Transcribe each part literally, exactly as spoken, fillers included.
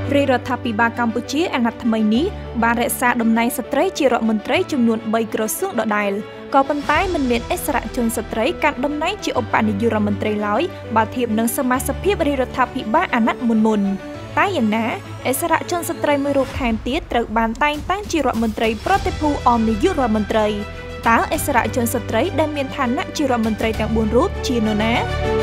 រាជរដ្ឋាភិបាលកម្ពុជាអាណត្តិថ្មីនេះបានរក្សាតំណែងស្ត្រីជារដ្ឋមន្ត្រីចំនួនបីក្រសួងដដែលក៏ប៉ុន្តែមិនមានអិសរាជជនស្ត្រីកាន់តំណែងជាឧបនាយករដ្ឋមន្ត្រីឡើយបើធៀបនឹងសមាជិកភាពរាជរដ្ឋាភិបាលអាណត្តិមុនមុនតែយ៉ាងណាអិសរាជជនស្ត្រីមួយរូបថែមទៀតត្រូវបានតែងតាំងជារដ្ឋមន្ត្រីប្រតិភូអមនាយករដ្ឋមន្ត្រីតើអិសរាជជនស្ត្រីដែលមានឋានៈជារដ្ឋមន្ត្រីទាំងបួនរូបជានរណា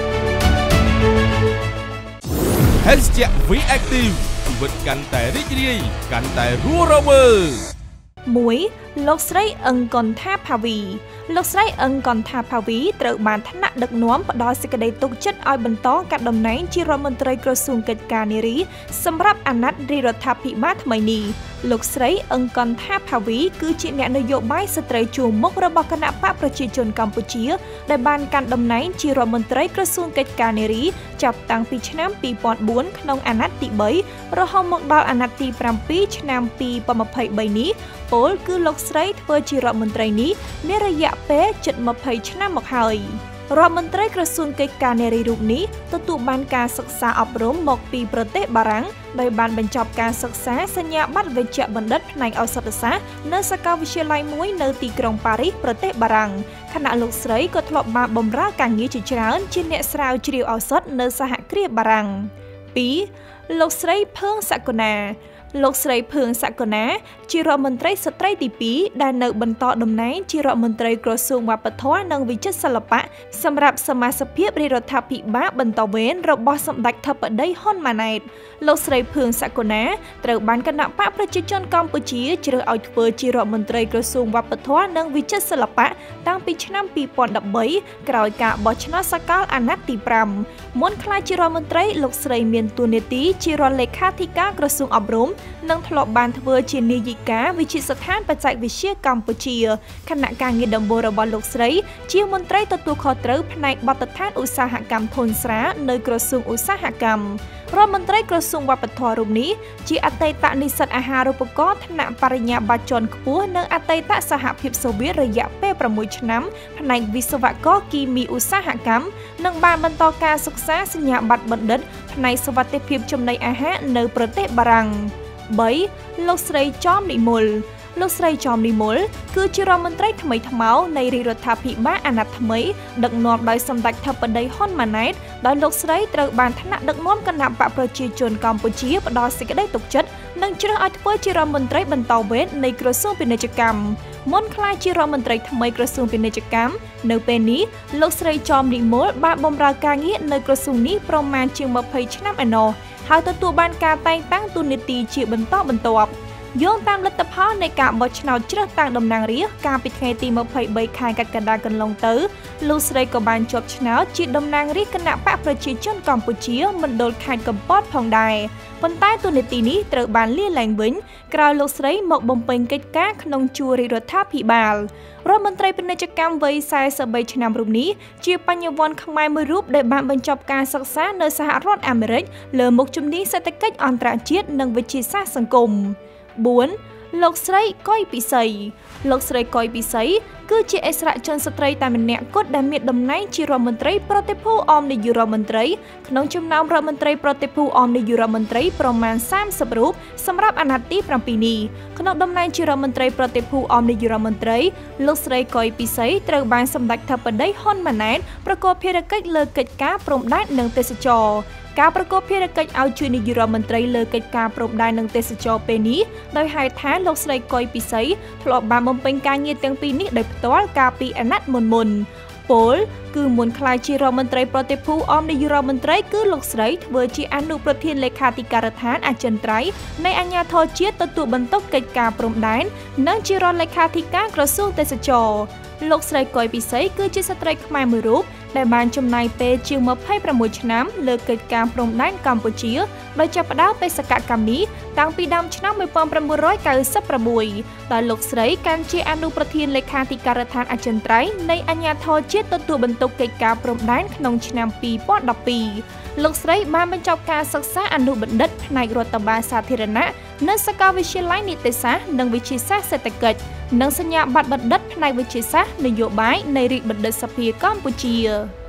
Hashtag V Active ជីវិតកាន់តែរីករាយកាន់តែរស់រវើកមួយ លោកស្រីអឹងកុនថាភាវីលោកស្រីអឹងកុនថាភាវីត្រូវបានថ្នាក់ដឹកនាំផ្ដល់សេចក្តីទុកចិត្តឲ្យបន្តកាត់តំណែងជារដ្ឋមន្ត្រីក្រសួងកិច្ចការនារីសម្រាប់អាណត្តិរាជរដ្ឋាភិបាលថ្មីនេះលោកស្រីអឹងកុនថាភាវីគឺជាអ្នកនយោបាយស្ត្រីជួរមុខរបស់គណៈបកប្រជាជនកម្ពុជាដែលបានកាន់តំណែងជារដ្ឋមន្ត្រីក្រសួងកិច្ចការនារីចាប់តាំងពីឆ្នាំពីរពាន់បួនក្នុងអាណត្តិទីបីរហូតមកដល់អាណត្តិទីប្រាំពីរឆ្នាំពីរពាន់ម្ភៃបីនេះពលគឺលោកស្រីធ្វើជារដ្ឋមន្ត្រីនេះមានរយៈពេលជិតម្ភៃឆ្នាំមកហើយរដ្ឋមន្ត្រីក្រសួងកិច្ចការនារីរូបនេះទទួលបានការសិក្សាអប់រំមកពីប្រទេសបារាំងដោយបានបញ្ចប់ការសិក្សាសញ្ញាបត្រវេជ្ជបណ្ឌិតផ្នែកឱសថសាស្ត្រនៅសាកលវិទ្យាល័យមួយនៅទីក្រុងប៉ារីសប្រទេសបារាំងខណៈលោកស្រីក៏ធ្លាប់បានបម្រើការងារជាច្រើនជាអ្នកស្រាវជ្រាវឱសថនៅសហគ្រាសបារាំង ពីរ លោកស្រីភឿងសក្កណាលោកស្រីភឿងសក្កណាជារដ្ឋមន្ត្រីស្ត្រីទីពីរដែលនៅបន្តតំណែងជារដ្ឋមន្ត្រីក្រសួងវប្បធម៌និងវិចិត្រសិល្បៈសម្រាប់សមាជិកភាពរាជរដ្ឋាភិបាលបន្តវេនរបស់សម្ដេចធិបតីហ៊ុនម៉ាណែតលោកស្រីភឿងសក្កណាត្រូវបានគណៈបកប្រជាជនកម្ពុជាជ្រើសឲ្យធ្វើជារដ្ឋមន្ត្រីក្រសួងវប្បធម៌និងវិចិត្រសិល្បៈតាំងពីឆ្នាំពីរពាន់ដប់បីក្រោយការបោះឆ្នោតសកលអាណត្តិទីប្រាំមុនក្លាយជារដ្ឋមន្ត្រីលោកស្រីមានតួនាទីជារដ្ឋលេខាធិការក្រសួងអប់រំនិងធ្លាប់បានធ្វើជានាយិកាវិទ្យាស្ថានបច្ចេកវិទ្យាកម្ពុជាគណៈការងារដំបូងរបស់លោកស្រីជាមន្ត្រីទទួលខុសត្រូវផ្នែកបទដ្ឋានឧស្សាហកម្មធុនស្រាលនៅក្រសួងឧស្សាហកម្មរដ្ឋមន្ត្រីក្រសួងវប្បធម៌រូបនេះជាអតីតនិស្សិតអាហារូបករណ៍ថ្នាក់បរិញ្ញាបត្រជាន់ខ្ពស់និងអតីតសហភាពសូវៀតរយៈពេលប្រាំមួយឆ្នាំផ្នែកវិស្វករគីមីឧស្សាហកម្មនិងបានបន្តការសិក្សាសញ្ញាបត្របណ្ឌិតផ្នែកសុវត្ថិភាពចំណីអាហារនៅប្រទេសបារាំង បី លោកស្រីចំនិមលលោកស្រីចំនិមលគឺជារដ្ឋមន្ត្រីថ្មីថ្មោងនៃរាជរដ្ឋាភិបាលអាណត្តិថ្មីដឹកនាំដោយសម្ដេចធិបតីហ៊ុនម៉ាណែតដោយលោកស្រីត្រូវបានថ្នាក់ដឹកនាំគណៈបកប្រជាជនកម្ពុជាផ្ដល់សេចក្តីទុកចិត្តនិងជ្រើសឲ្យធ្វើជារដ្ឋមន្ត្រីបន្តវេននៃក្រសួងពាណិជ្ជកម្មមុនក្លាយជារដ្ឋមន្ត្រីថ្មីក្រសួងពាណិជ្ជកម្មនៅពេលនេះលោកស្រីចំនិមលបានបម្រើការងារនៅក្រសួងនេះប្រមាណជាងម្ភៃឆ្នាំឯណោះហើយទទួលបានការតែងតាំងតួនាទីជាបន្តបន្ទាប់យោងតាមលទ្ធផលនៃការបោះឆ្នោតជ្រើសតាំងតំណាងរាស្ត្រកាលពីថ្ងៃទីម្ភៃបីខែកក្កដាកន្លងទៅលោកស្រីក៏បានជាប់ឆ្នោតជាតំណាងរាស្ត្រគណៈបកប្រជាជនកម្ពុជាមណ្ឌលខេត្តកំពតផងដែរប៉ុន្តែតួនាទីនេះត្រូវបានលាលែងវិញក្រោយលោកស្រីមកបំពេញកិច្ចការក្នុងជួររាជរដ្ឋាភិបាលរដ្ឋមន្ត្រីពាណិជ្ជកម្មវ័យសែសិបបីឆ្នាំរូបនេះជាបញ្ញវន្តខ្មែរមួយរូបដែលបានបញ្ចប់ការសិក្សានៅសហរដ្ឋអាមេរិកលើមុខជំនាញសេដ្ឋកិច្ចអន្តរជាតិនិងវិទ្យាសាស្ត្រសង្គម បួន លោកស្រីកុយពិសីលោកស្រីកុយពិសីគឺជាអិសរាជជនស្ត្រីតែម្នាក់គត់ដែលមានតំណែងជារដ្ឋមន្ត្រីប្រតិភូអមនាយករដ្ឋមន្ត្រីក្នុងចំណោមរដ្ឋមន្ត្រីប្រតិភូអមនាយករដ្ឋមន្ត្រីប្រមាណសាមសិបរូបសម្រាប់អាណត្តិទីប្រាំពីរនេះក្នុងតំណែងជារដ្ឋមន្ត្រីប្រតិភូអមនាយករដ្ឋមន្ត្រីលោកស្រីកុយពិសីត្រូវបានសម្ដេចធិបតីហ៊ុនម៉ាណែតប្រកបភារកិច្ចលើកិច្ចការព្រំដែននិងទេសចរការប្រកបភារកិច្ចឲ្យជួយនាយករដ្ឋមន្ត្រីលើកិច្ចការព្រំដែននិងទេសចរពេលនេះដោយហេតុថាលោកស្រីកុយពិសីធ្លាប់បានបំពេញការងារទាំងពីរនេះដោយផ្ទាល់កាលពីអាណត្តិមុនមុនពលគឺមុនក្លាយជារដ្ឋមន្ត្រីប្រតិភូអមនាយករដ្ឋមន្ត្រីគឺលោកស្រីធ្វើជាអនុប្រធានលេខាធិការដ្ឋានអចិន្ត្រៃយ៍នៃអាជ្ញាធរជាតិទទួលបន្ទុកកិច្ចការព្រំដែននិងជារដ្ឋលេខាធិការក្រសួងទេសចរលោកស្រីកុយពិសីគឺជាស្ត្រីខ្មែរមួយរូបដែលបានចំណាយពេលជាងម្ភៃប្រាំមួយឆ្នាំលើកិច្ចការព្រំដែនកម្ពុជាដោយចាប់ផ្ដើមបេសកកម្មនេះតាំងពីដើមឆ្នាំ១៩កៅសិបប្រាំមួយដោយលោកស្រីកាន់ជាអនុប្រធានលេខាធិការដ្ឋានអចិន្ត្រៃយ៍នៃអាជ្ញាធរជាតិទទួលបន្ទុកកិច្ចការព្រំដែនក្នុងឆ្នាំពីរពាន់ដប់ពីរលោកស្រីបានបញ្ចប់ការសិក្សាអនុបណ្ឌិតផ្នែករដ្ឋបាលសាធារណៈនៅសាកលវិទ្យាល័យនីតិសាស្ត្រនិងវិទ្យាសាស្ត្រសេដ្ឋកិច្ចនិងសញ្ញាបត្របណ្ឌិតផ្នែកវិទ្យាសាស្ត្រនយោបាយនៃរាជបណ្ឌិតសភាកម្ពុជា